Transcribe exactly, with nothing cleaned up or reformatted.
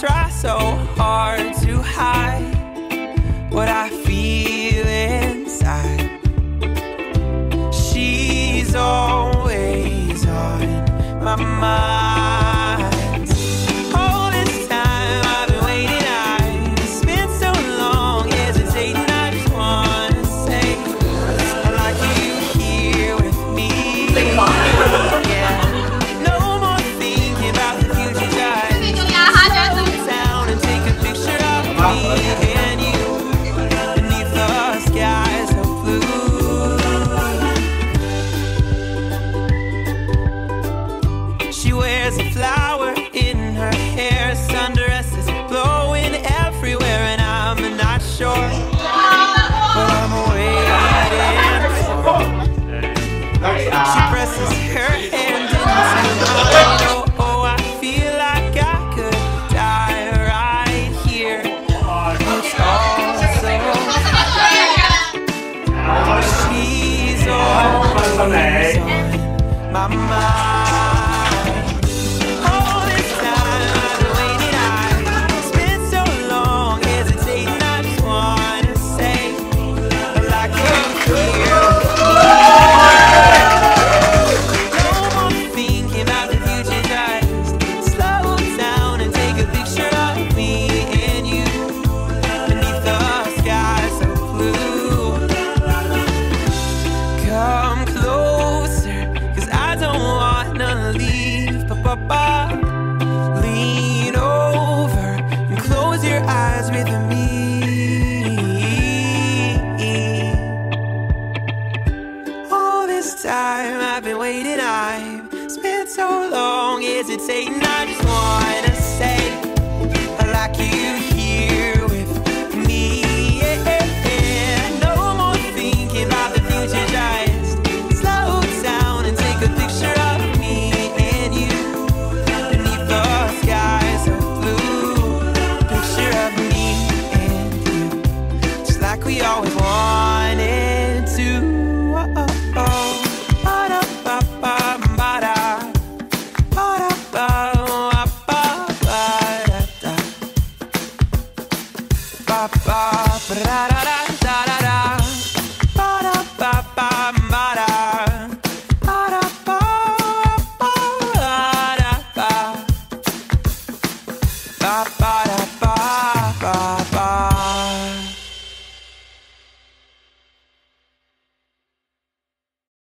try so hard to hide what I feel inside. She's always on my mind. All this time I've been waiting, I've spent so long hesitating. I just wanna say I like you here with me. Yeah, no more thinking about the future. Just slow down and take a picture of me and you beneath the skies of blue. She wears a flower in her hair, sundresses blowing everywhere, and I'm not sure what I'm waiting for. She presses her hand into mine. Oh, oh, I feel like I could die right here. It's all so she's always on my mind. All this time I've been waiting, I've spent so long hesitating. I just wanna say I like you here with me. No more thinking about the future, just slow down and take a picture of me and you beneath the skies of blue. Come closer, 'cause I don't wanna leave. Ba-ba-ba. Lean over and close your eyes with me. All this time I've been waiting, I've spent so long hesitating. I just wanna say I like you here with me. Yeah, no more thinking about the future, just slow down and take a picture of me and you beneath the skies of blue. Picture of me and you, just like we always wanted to. Oh, oh, oh. Ba-da-ba-ba, ba-da. Ba-da-ba, ba-ba, ba-da-da. Ba-ba, ba-da-da.